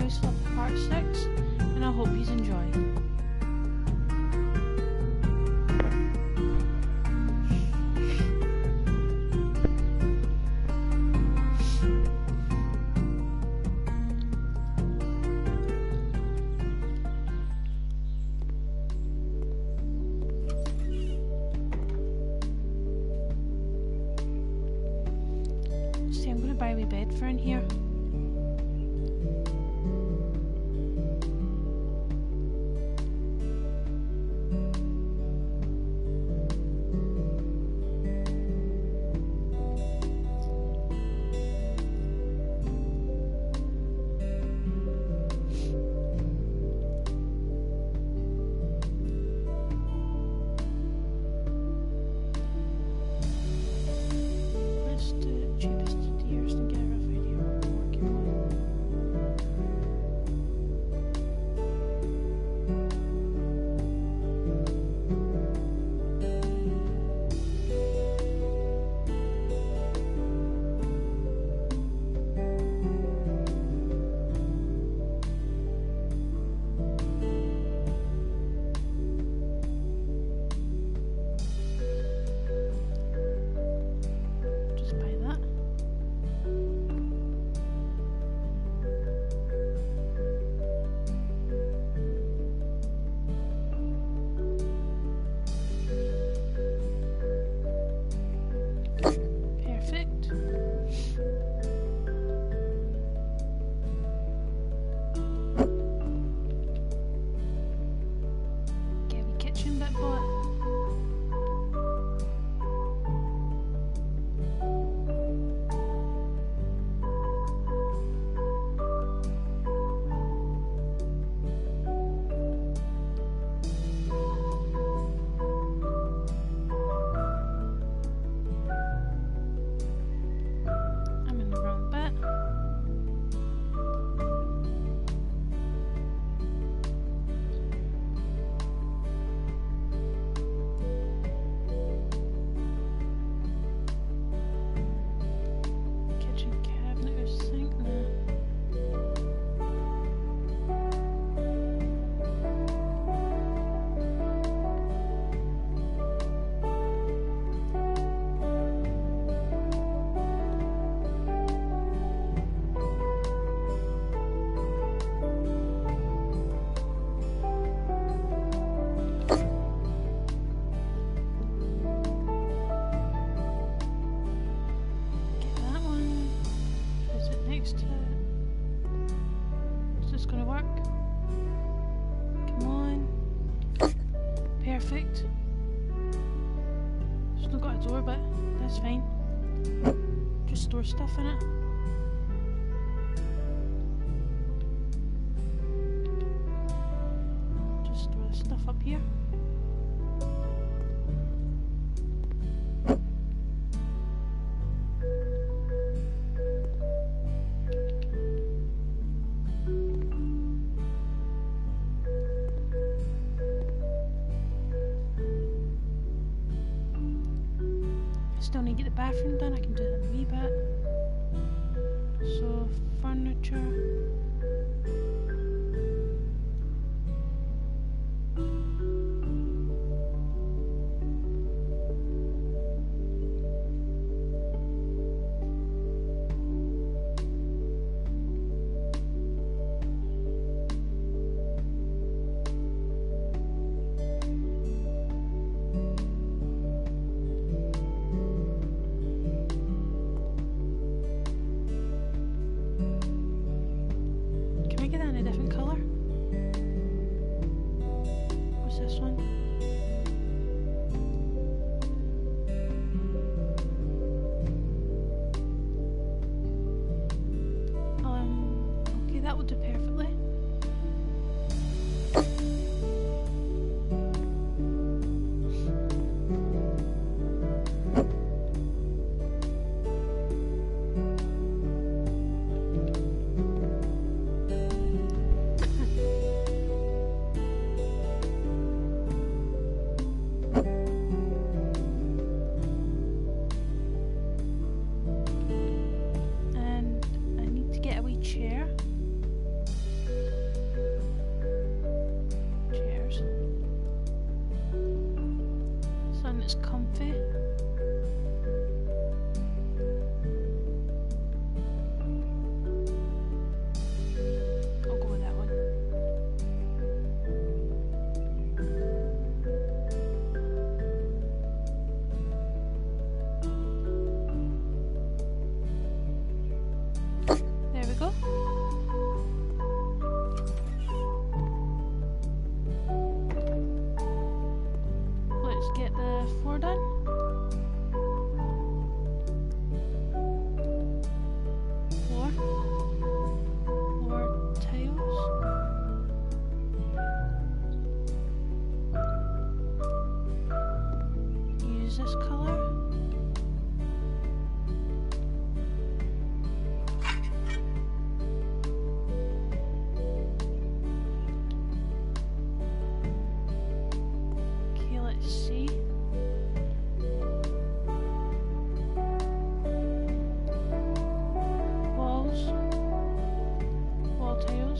House Flip Part 6, and I hope you enjoy. See, I'm going to buy a wee bed for in here. Let's do the cheapest tiers and get a rough idea what we're working on. Just buy that. Perfect. Get a wee kitchen bit bought. I'm in the wrong bit. Kitchen cabinet or sink now. Get that one. Is it next to it? Is this gonna work? Come on. Perfect. It's not got a door, but that's fine. Just store stuff in it. Just store the stuff up here. Still need to get the bathroom done. I can do that in a wee bit. So, furniture. Can I get that in a different colour? What's this one? Okay, that will do perfectly. And I need to get a wee chair. this colour. Okay, let's see. Walls. Wall tiles.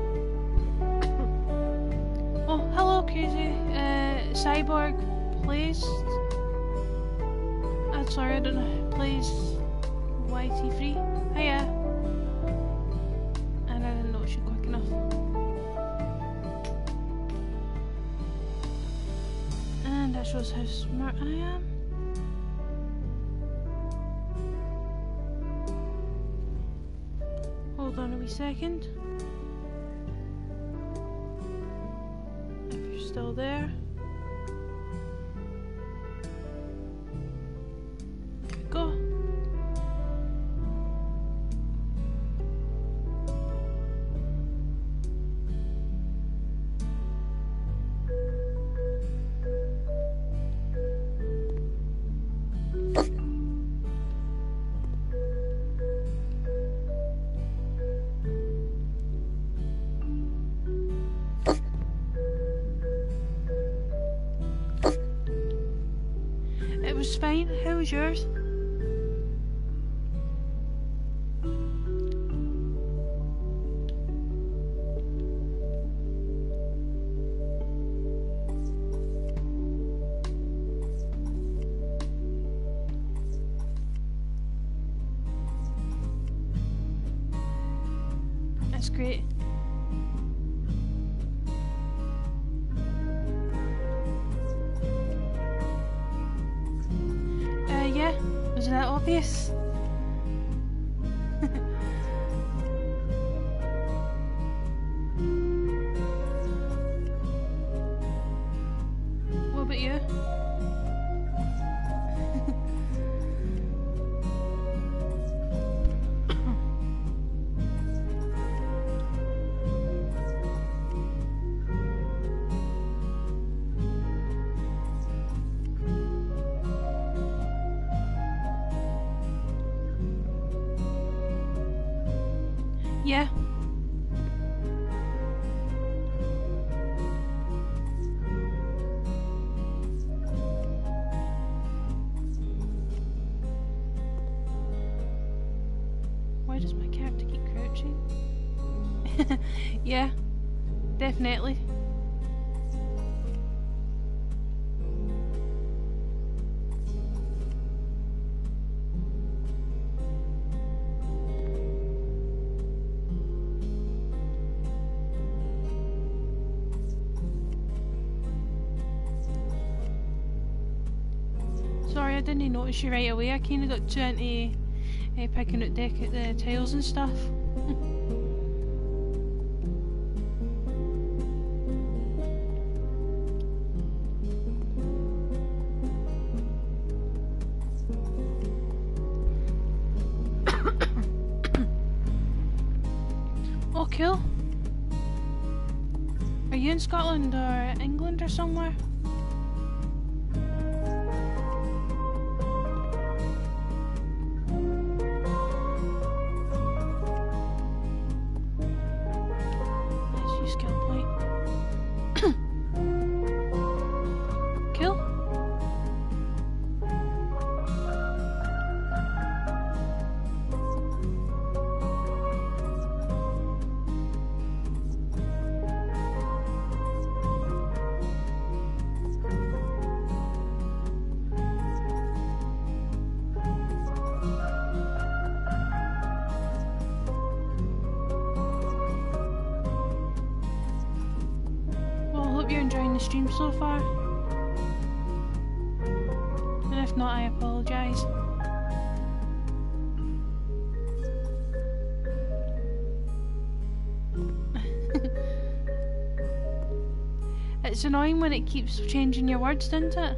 Oh, hello, Crazy. Cyborg plays. Sorry, I don't know. Plays YT3. Hiya. And I didn't notice you quick enough. And that shows how smart I am. Hold on a wee second. If you're still there. Go. It was fine. How was yours? That's great. Yeah, was that obvious? What about you? Yeah. Why does my character keep crouching? Yeah, definitely. Sorry, I didn't notice you right away. I kinda got too into picking out the tiles and stuff. Oh, cool. Are you in Scotland or England or somewhere? Cool. Hope you're enjoying the stream so far. And if not, I apologise. It's annoying when it keeps changing your words, doesn't it?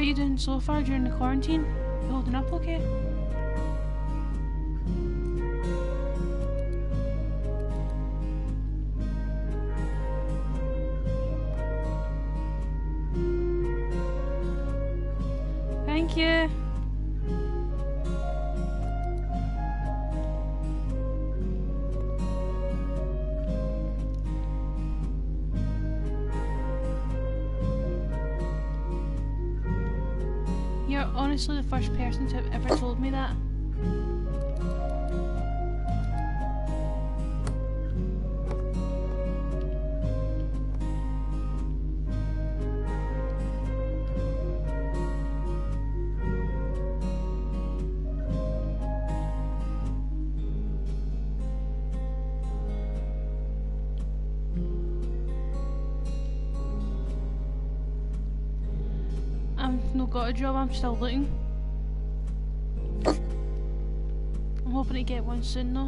you doing so far during the quarantine? You holding up okay? Thank you. You're honestly the first person to have ever told me that. I've not got a job, I'm still looking. I'm hoping to get one soon though.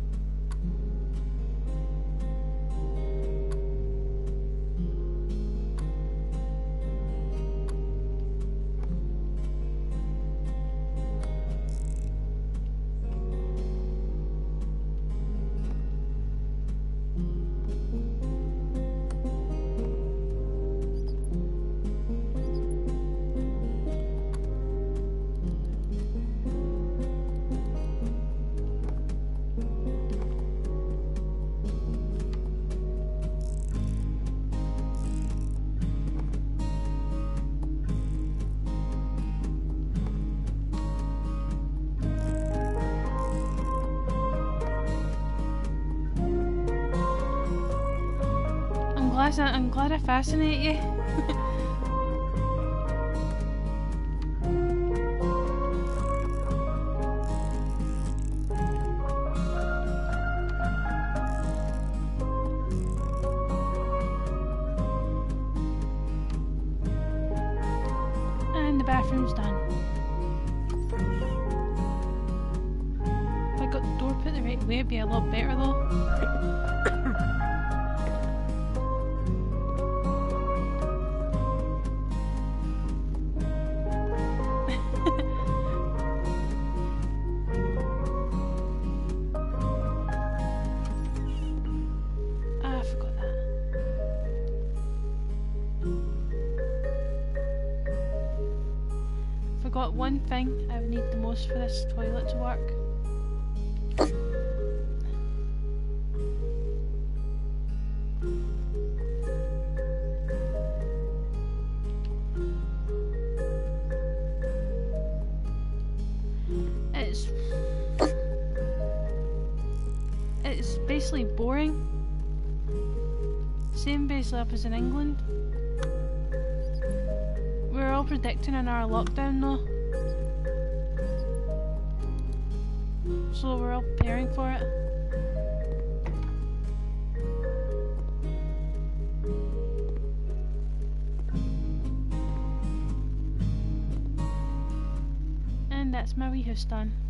I'm glad I fascinate you. And the bathroom's done. If I got the door put the right way, it'd be a lot better though. Got one thing I would need the most for this toilet to work. It's basically boring. Same basically up as in England. We're all predicting in our lockdown though. So we're all preparing for it. And that's my wee house done.